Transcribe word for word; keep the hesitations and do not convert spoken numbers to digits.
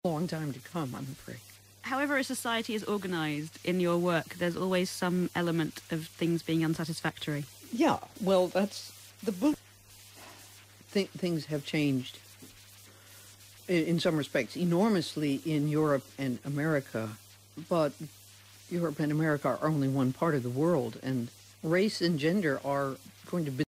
long time to come, I'm afraid. However a society is organized in your work, there's always some element of things being unsatisfactory. Yeah, well, that's the book. Th things have changed in, in some respects enormously in Europe and America, but Europe and America are only one part of the world, and race and gender are going to be